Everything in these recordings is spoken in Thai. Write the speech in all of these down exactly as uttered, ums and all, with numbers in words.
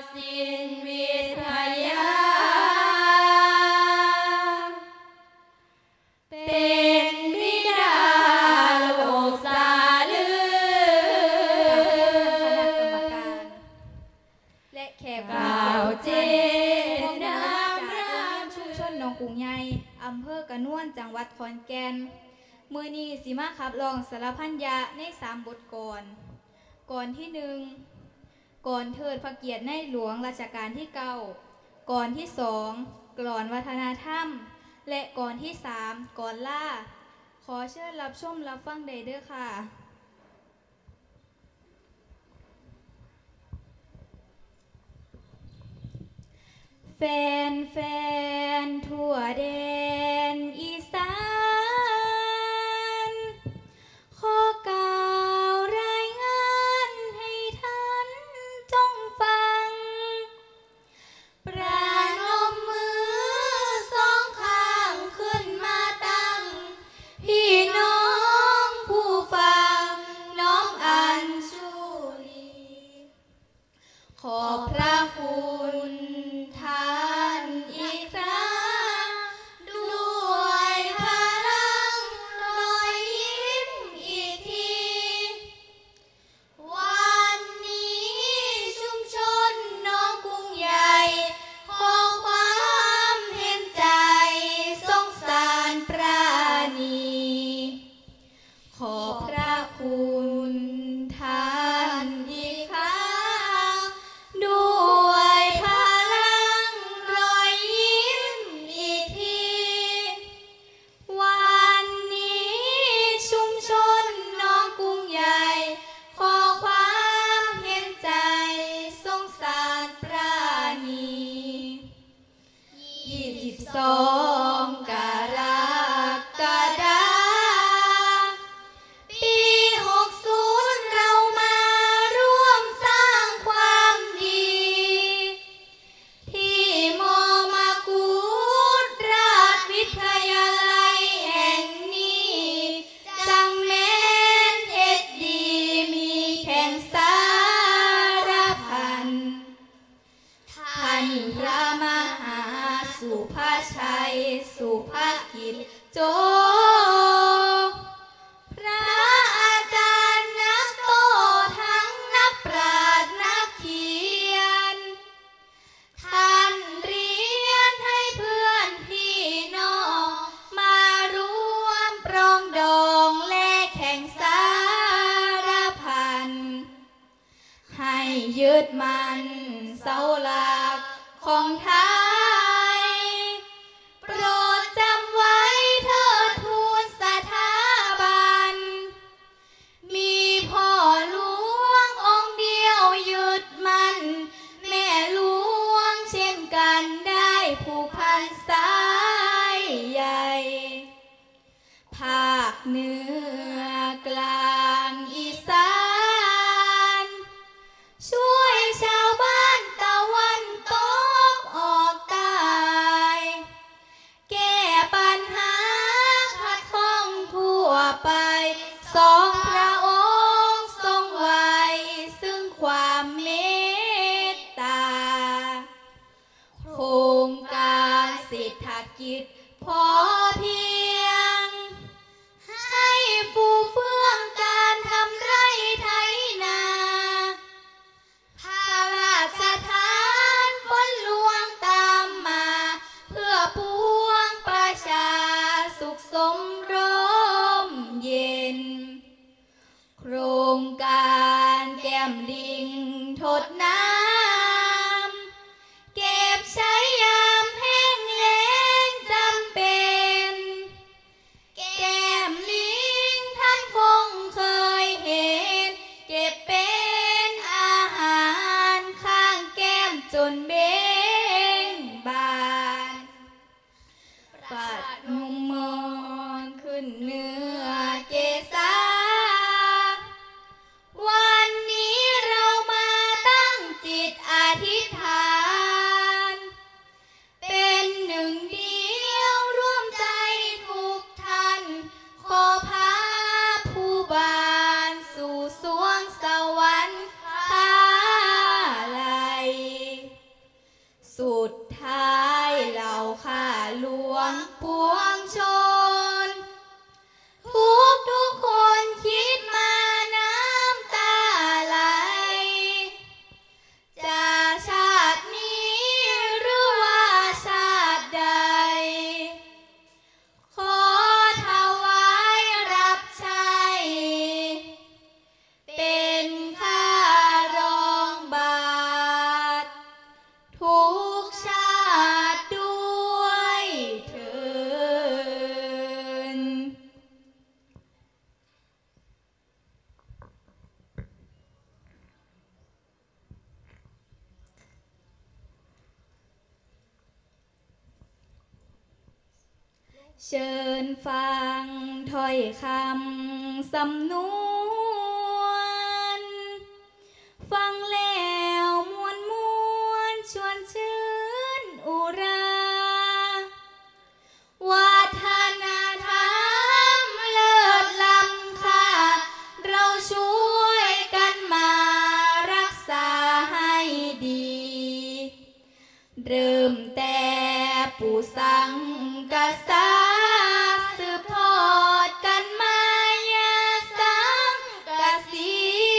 สินวิทยาเป็นบิดาโลกสาลือคณะกรรมการและแขกผู้เกียรติจากโรงเรียนชุมชนหนองกรุงใหญ่อำเภอกระนวนจังหวัดขอนแก่นมื้อนี้สิมาขับร้องสารพันยะในสามบทกลอนกลอนที่หนึ่งกลอนเทิดพระเกียรติในหลวงรัชกาลที่เก้ากลอนที่สองกลอนวัฒนธรรมและกลอนที่สามกลอนล่าขอเชิญรับชมรับฟังได้เด้อค่ะแฟนแฟนทั่วแดนอีสานขอกล่าวรายงานให้ท่านจงฟังประนมมือสองข้างขึ้นมาตั้งพี่น้องผู้ฟังน้อมอัญชูลีขอบพระคุณท่านอีกครั้งด้วยพลังรอยยิ้มอีกทีวันนี้ชุมชนหนองกรุงใหญ่ขอความเห็นใจสงสารปราณีขอบพระคุณท่านอีกครั้งด้วยพลังรอยยิ้มอีกทีวันนี้ชุมชนหนองกรุงใหญ่ขอความเห็นใจสงสารปราณียี่สิบสองกรกฎาคมปีหกศูนย์เรามาร่วมสร้างความดีที่มอมากุฎราชวิทยาลัยแห่งนี้จังแม้นเฮ็ดดีมีแข่งสารพันท่านพระมหาสุภาชัยสุภกิจโจพระอาจารย์นักโตทั้งนักปราชญ์นักเขียนท่านเรียนให้เพื่อนพี่น้องมาร่วมปรองดองและแข่งสารพันให้ยึดมันเสาหลักของไทยโปรดจำไว้เถิดทูลสถาบันมีพ่อหลวงองค์เดียวยึดมันแม่หลวงเช่นกันได้ผูกพันสายใหญ่ภาคเหนือกลางอีสานช่วยชาวบ้านตะวันตกออกใต้แก้ปัญหาขัดข้องทั่วไปสองพระองค์ทรงไว้ซึ่งความเมตตาโครงการเศรษฐกิจพอเพียงให้ฟูเฟื่องการทำไร่ไถนาพระราชทานฝนหลวงตามมาเพื่อปวงประชาสุขสมร่มเย็นโครงการแก้มลิงทดน้ำเก็บใช้ยามแห้งแล้งจำเป็นแก้มลิงท่านคงเคยเห็นเก็บเป็นอาหารข้างแก้มจนเบ่งบานปัดมุมมองขึ้นเนื้อเกษาวันนี้เรามาตั้งจิเชิญฟังถ้อยคำสำนวนฟังแล้วมวนมวนชวนชื่นอุราวัฒนธรรมเลิศล้ำค่าเราช่วยกันมารักษาให้ดีเริ่มแต่ปู่สังกษาสืบทอดกันมายาสังกสี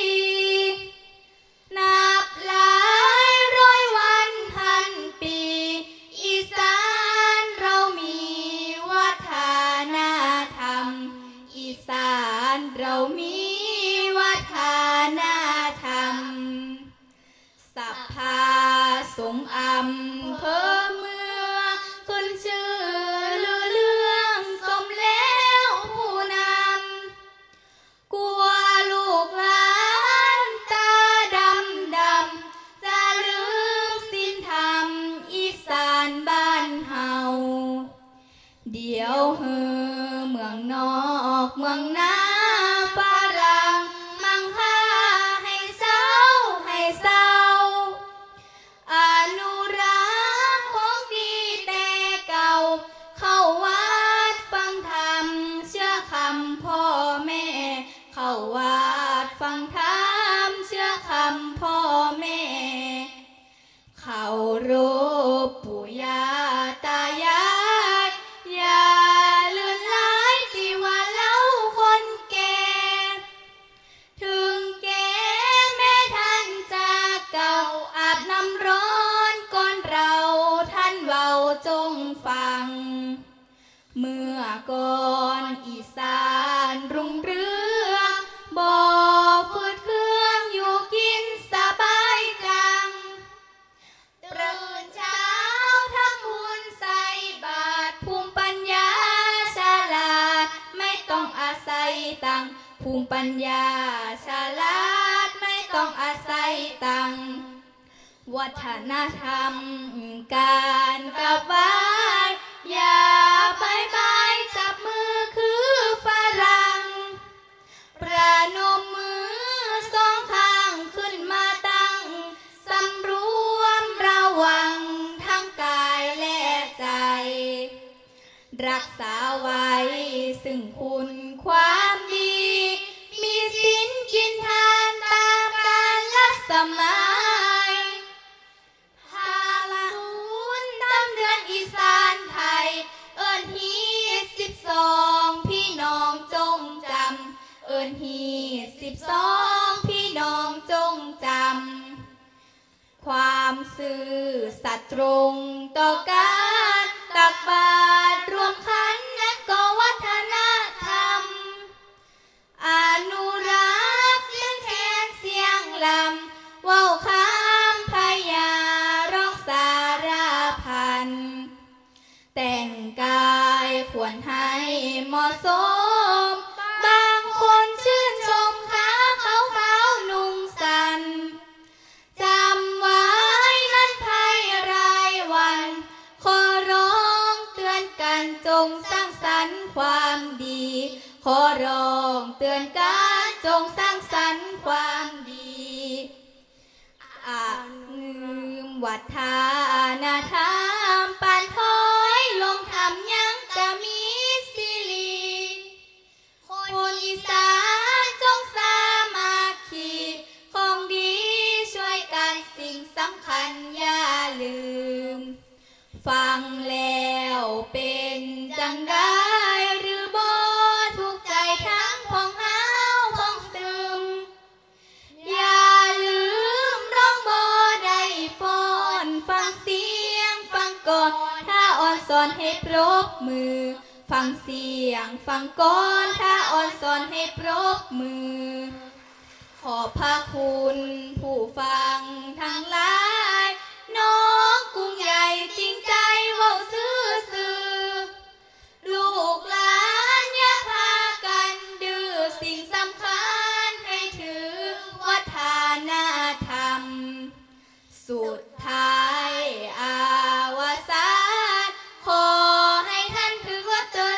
นับหลายร้อยวันพันปีอีสานเรามีวัฒนธรรมอีสานเรามีวัฒนธรรมสัพพาสงฆ์อำเภอเมืองขึ้นชื่อลือเรื่องสมแล้วผู้นำกลัวลูกหลานตาดำดำจะลืมศีลธรรมอีสานบ้านเฮาเดี๋ยวเฮอเมืองนอกเมืองนาฝรั่งมังค่าให้เศร้าให้เศร้าอนุรักษ์ของดีแต่เก่าเข้าวัดฟังธรรมเชื่อคำพ่อแม่เข้าวัดฟังธรรมเชื่อคำพ่อแม่เคารพปู่ย่าตายายอย่าลืมหลายที่ว่าเล่าคนแก่ถึงแก่แม่ท่านจะเก่าอาบน้ำร้อนก่อนเราท่านเว้าจงฟังเมื่อก่อนอีสานรุ่งเรืองบ่ฝืดเครื่องอยู่กินสบายจังตื่นเช้าทำบุญใส่บาตรภูมิปัญญาฉลาดไม่ต้องอาศัยตังค์ภูมิปัญญาฉลาดไม่ต้องอาศัยตังค์วัฒนธรรมการกราบไหว้อย่าบายบายจับมือคือฝรั่งประนมมือสองข้างขึ้นมาตั้งสำรวมระวังทั้งกายและใจรักษาไว้ซึ่งคุณความดีมีศีลกินทานตามกาลสมัยหากศูนย์ตำเดือนอีสานไทยเอิ้นฮีสิบสองพี่น้องจงจำเอิ้นฮีสิบสองพี่น้องจงจำความซื่อสัตย์ตรงต่อการตักบาตรรวมขันธ์นั้นก็วัฒนธรรมอนุรักษ์เสียงแคนเสียงลำเว้าคำพยาร้องสารพันแต่งกายควรให้เหมาะสมบางคนชื่นชมขาขาวขาวนุ่งสันจำไว้นั้นภัยรายวันขอร้องเตือนกันจงสร้างสรรค์ความดีขอร้องเตือนกันจงสร้างสรรค์ความดีอาลืมวัฒนธรรมปานถอยลงทำยังกะมีสิริคนอีสานจงสามัคคีของดีช่วยกันสิ่งสำคัญอย่าลืมฟังแล้วเป็นจังได้หรือบ่ทุกใจทั้งพ้องห้าวพ้องซึมอย่าลืมร้องบ่ได้ฟ้อนฟังเสียงฟังก่อนถ้าอ่อนสอนให้ปรบมือฟังเสียงฟังก่อนถ้าอ่อนสอนให้ปรบมือขอบพระคุณผู้ฟังทั้งหลายน้องกรุงใหญ่จริงใจเว้าซื่อซื่อลูกหลานอย่าพากันดื้อสิ่งสำคัญให้ถือวัฒนธรรมสุดท้ายอาวสานขอให้ท่านถือว่าเตือน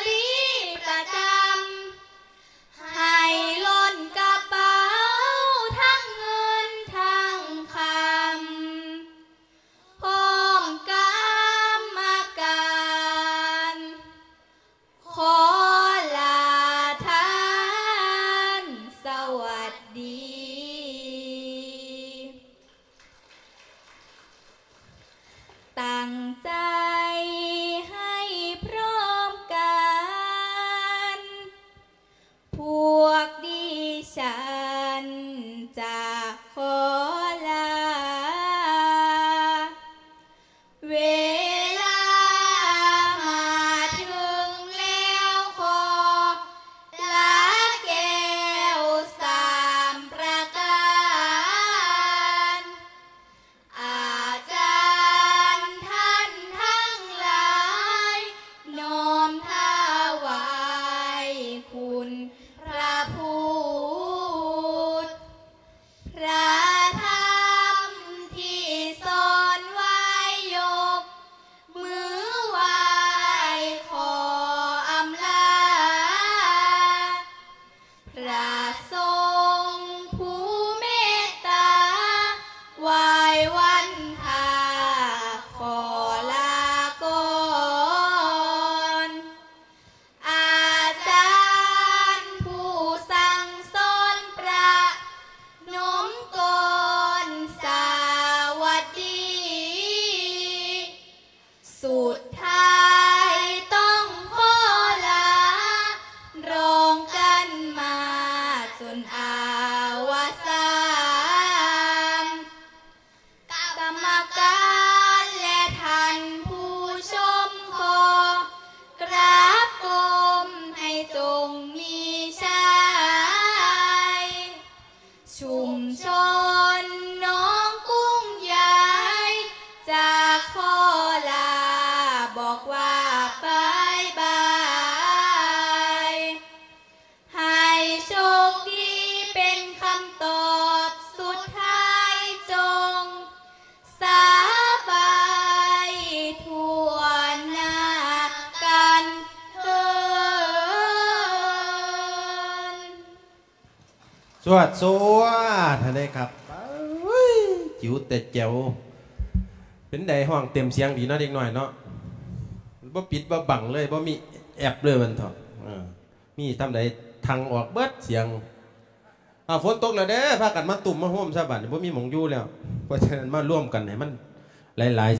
สวัสดีสวัสดีท่านได้ครับเอ้ยจิ๋วแต่แจ๋วเป็นใดห้องเต็มเสียงดีเนาะเด็กหน่อยเนาะบ่ปิดบ่บังเลยบ่มีแอบเลยมันเถอะเออมีทำใดทางออกเบิดเสียงอ่าฝนตกแล้วเด้อพากันมาตุ่มมาโฮมซะบัดนี้บ่มีหม่องอยู่แล้วเพราะฉะนั้นมาร่วมกันให้มันหลายๆ